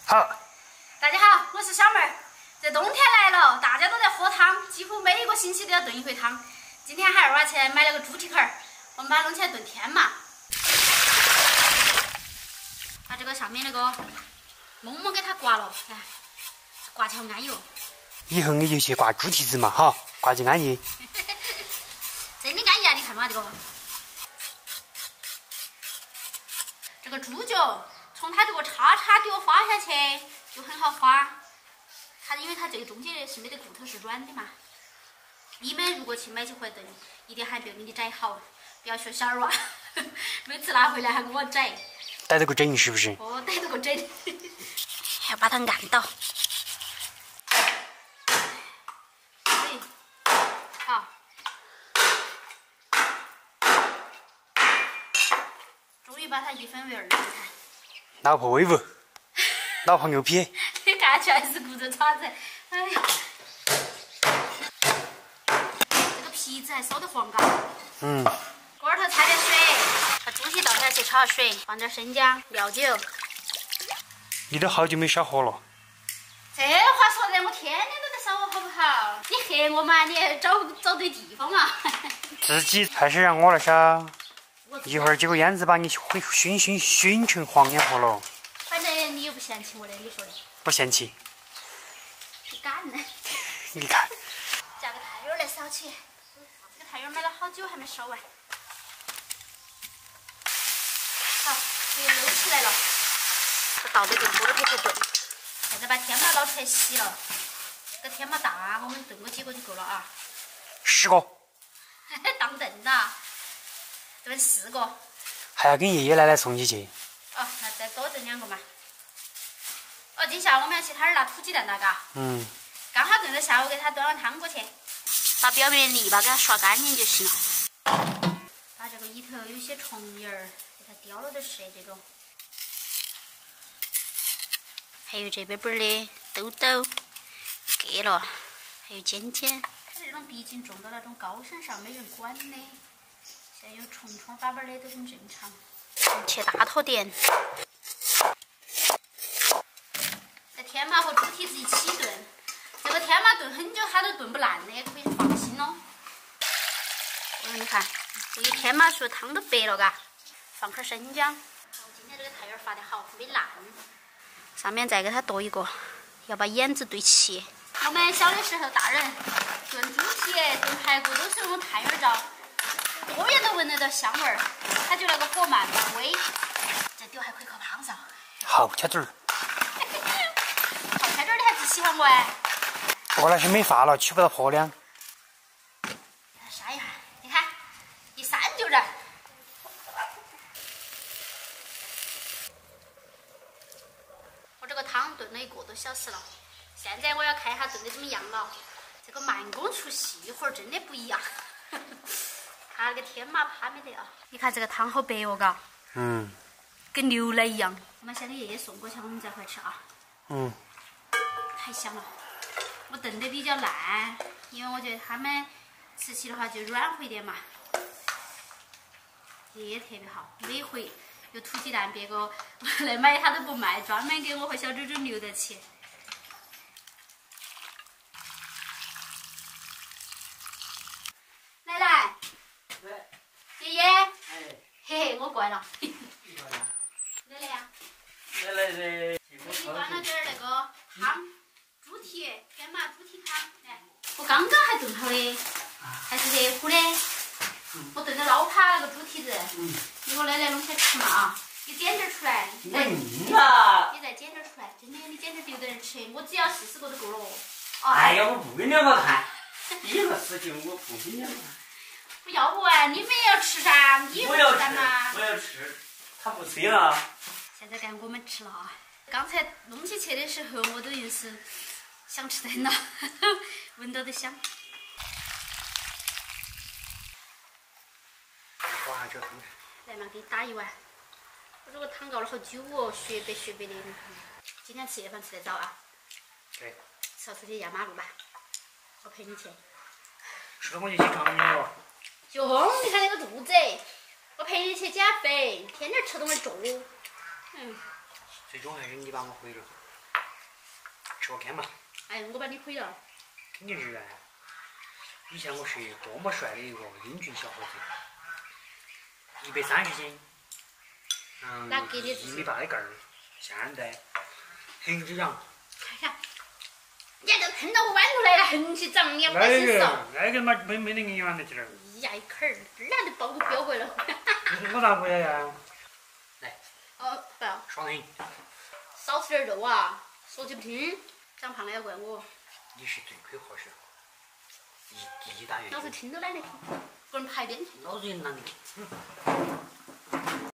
好， 大家好，我是小妹儿。这冬天来了，大家都在喝汤，几乎每一个星期都要炖一回汤。今天还2娃去买了个猪蹄壳，我们把它弄起来炖天麻。把这个上面那个沫给它刮了，看，刮起好安逸哦。 以后你就去挂猪蹄子嘛，哈，挂起安逸。 真的安逸啊！你看嘛，这个猪脚从它这个叉底划下去就很好划，因为它这个中间是没得骨头是软的嘛。你们如果去买起回来炖，一定还不要给你宰好，不要学小二娃，每次拿回来还给我宰。 逮到个整是不是？ 哦，逮到个整，还要把它按到。好。终于把它一分为二了，看。 老婆威武，老婆牛批。 你看起来是鼓着爪子，哎呀，这个皮子还烧得黄嘎。锅儿头掺点水，把猪蹄倒下去，焯下水，放点生姜、料酒。 你都好久没烧火了。 这话说的，我天天都在烧火，好不好？你黑我嘛，你找对地方嘛。 自己还是让我来烧，一会儿结果燕子把你熏成黄眼火了。 反正你又不嫌弃我的，你说的。 不嫌弃。 你敢呢？ 你看。 加个太阳来烧起，这个太阳买了好久还没烧完。好，这个揉起来了，这倒到这个锅里头炖。现在把天麻捞出来洗了，这个天麻大，我们炖个几个就够了啊。 10个。 当炖呐，炖4个。 还要跟爷爷奶奶送起去。 哦，那再多炖2个嘛。哦，今下午我们要去他那儿拿土鸡蛋了，嘎。刚好炖到下午，给他端碗汤过去，把表面泥巴给它刷干净就行了。把这个里头有些虫蝇儿给它叼了点是这种。还有这边本的兜兜、割了，还有尖尖。这种毕竟种到那种高山上，没人管的，现在有虫巴巴的都很正常。切大坨点。这天麻和猪蹄子一起炖，这个天麻炖很久它都炖不烂的，可以放心喽。你看，这个天麻熟汤都白了，嘎，放块生姜。今天这个菜园发的好，没烂。上面再给它剁一个，要把眼子对齐。我们小的时候，大人炖猪蹄、炖排骨都是用炭圆灶，多远都闻得到香味儿。它就那个火慢慢煨，这丢还可以靠炕上。 好掐嘴儿。 好掐嘴儿，你还只喜欢我哎？ 我那是没发了，取不到破粮。 杀一下，你看，一扇就燃。我这个汤炖了1个多小时了，现在我要看一下炖的怎么样了。这个慢工出细活真的不一样。看那个天麻趴没得啊？你看这个汤好白哦，嘎。跟牛奶一样。我们先给爷爷送过去，我们再回来吃啊。太香了。我炖的比较烂，因为我觉得他们吃起的话就软和一点嘛。爷爷特别好，每回有土鸡蛋，别个来买他都不卖，专门给我和小猪猪留得起。奶奶。爷爷。嘿嘿，我过来了。奶奶呀。 奶奶的。 你端了点那个汤，猪蹄天麻猪蹄汤，来，我刚刚还炖好的，还是热乎的。我炖的捞扒那个猪蹄子，你给我奶奶弄起来吃嘛啊！你捡点出来，你再捡点出来，真的，你捡点留点人吃，我只要40个都够了。 哎呀，我不给你们看，这个事情我不给你们看。 我要不然你们也要吃噻，你不吃噻嘛？ 我要吃，他不吃了。 现在该我们吃了啊！刚才弄起去的时候，我都硬是想吃得很了，闻到都香。 哇，这个汤。 来嘛，给你打一碗。我这个汤熬了好久哦，雪白雪白的。今天吃夜饭吃得早啊。 对。 少出去压马路吧，我陪你去。 吃了我就去找你了。 熊，你看那个肚子，我陪你去减肥，天天吃东西重。 最终还是你把我毁了。 吃我看嘛。 哎，我把你亏了。 肯定是啊。以前我是多么帅的一个英俊小伙子，130斤，1.8米的个儿，现在很直长。 看下，你还都看到我弯过来了，横起长，你还身少。 那个嘛没那个圆的劲儿。 呀，一坎儿，哪都包标过了。 我咋不要呀？来。 哦，不要。 爽很。 少吃点肉啊！说起不听，长胖了要怪我。 你是罪魁祸首。第一大原因。 老子听都懒得听，个人排便去。 老子也懒得听。